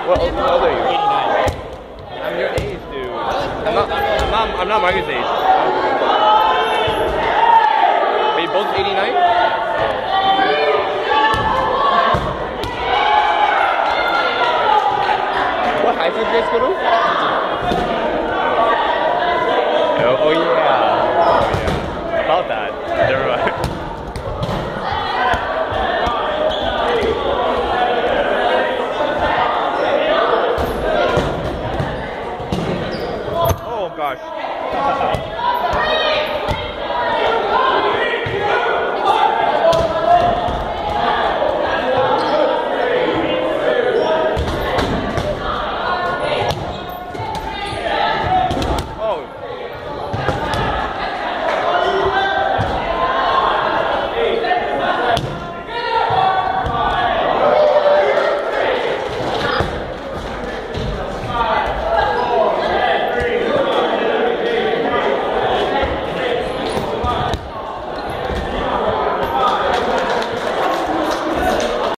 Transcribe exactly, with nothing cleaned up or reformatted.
What old are you? eighty-nine. I'm your age, dude. I'm not. I'm not. I'm not Marcus' age. Are you both eighty-nine? What high school did you guys go to?